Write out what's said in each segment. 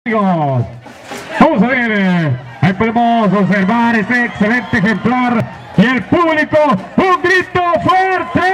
amigos. Vamos a ver, ahí podemos observar este excelente ejemplar y el público, un grito fuerte.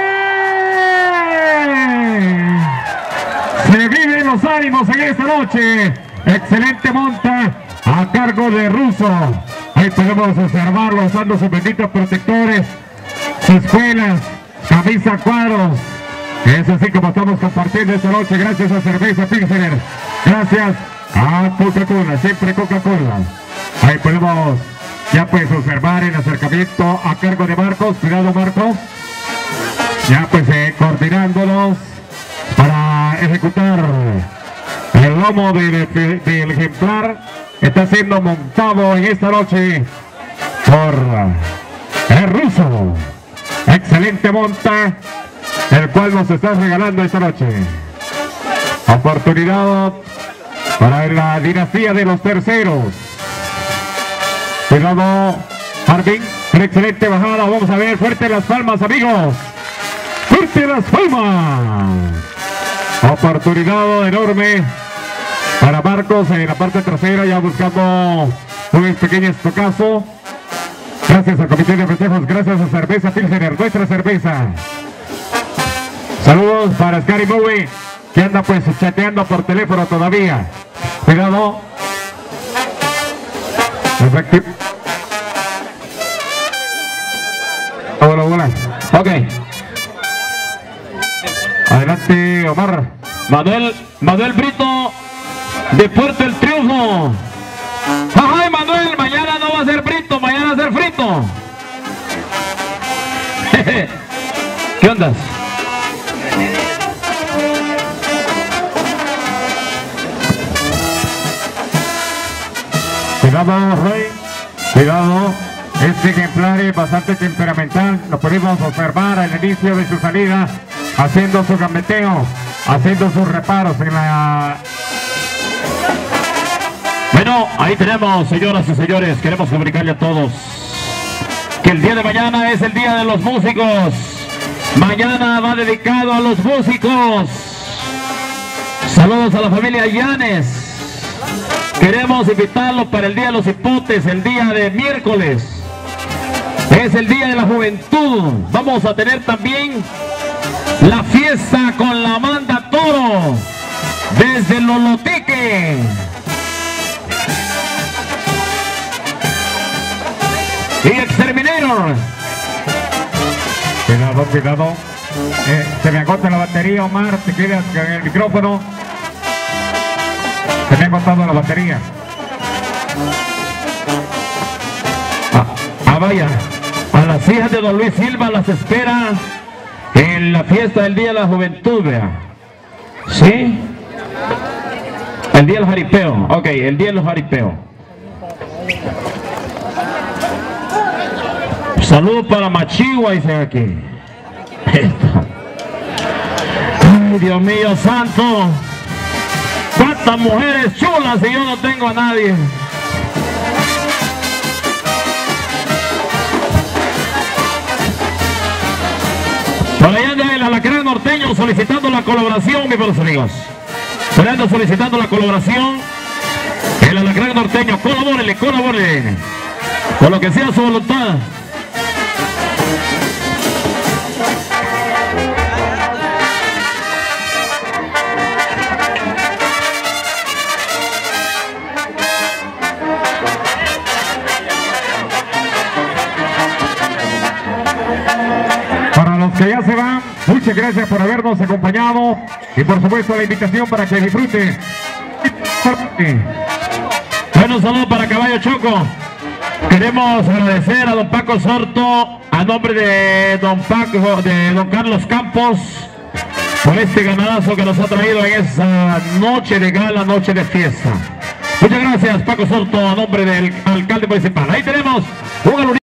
Se viven los ánimos en esta noche. Excelente monta a cargo de Russo. Ahí podemos observarlo usando sus benditos protectores, sus escuelas, camisa cuadros. Es así como estamos compartiendo esta noche, gracias a Cerveza Pilsener, gracias a Coca-Cola, siempre Coca-Cola. Ahí podemos ya pues observar el acercamiento a cargo de Marcos. Cuidado, Marcos. Ya pues coordinándonos para ejecutar el lomo del ejemplar. Está siendo montado en esta noche por el Russo. Excelente monta, el cual nos está regalando esta noche. Oportunidad para la dinastía de los terceros. Cuidado, Marvin, una excelente bajada. Vamos a ver, fuerte las palmas, amigos. Fuerte las palmas. Oportunidad enorme para Marcos en la parte trasera, ya buscando un pequeño estocazo. Gracias al comité de festejos, gracias a Cerveza Pilsener, nuestra cerveza. Saludos para Scary Bowie, que anda pues chateando por teléfono todavía. Cuidado. Perfecto. Hola. Ok. Adelante, Omar. Manuel Brito de Puerto El Triunfo. Ay, Manuel, mañana no va a ser Brito, mañana va a ser frito. ¿Qué ondas? Cuidado, Rey. Cuidado. Este ejemplar es bastante temperamental. Lo podemos observar al inicio de su salida, haciendo su gambeteo, haciendo sus reparos en la... Bueno, ahí tenemos, señoras y señores, queremos comunicarle a todos que el día de mañana es el día de los músicos. Mañana va dedicado a los músicos. Saludos a la familia Llanes. Queremos invitarlos para el día de los hipotes, el día de miércoles. Es el día de la juventud. Vamos a tener también la fiesta con la banda Toro desde Lolotique. Y Exterminator. Cuidado. Se me agota la batería, Omar. Te quedas con el micrófono. Se me ha agotado la batería. Vaya. A las hijas de don Luis Silva las espera en la fiesta del Día de la Juventud, vea. ¿Sí? El Día del Jaripeo. Ok, el Día de los Jaripeos. Saludos para Machigua, dice aquí. Ay, Dios mío santo. Cuántas mujeres chulas y yo no tengo a nadie. Por allá anda el Alacrán Norteño solicitando la colaboración, mis buenos amigos. Por ando solicitando la colaboración. El Alacrán Norteño, colabórele. Con lo que sea su voluntad. Que ya se van, muchas gracias por habernos acompañado y por supuesto la invitación para que disfruten. Bueno, saludos para Caballo Choco. Queremos agradecer a don Paco Sorto, a nombre de don Carlos Campos, por este ganadazo que nos ha traído en esa noche de gala, noche de fiesta. Muchas gracias, Paco Sorto, a nombre del alcalde municipal. Ahí tenemos un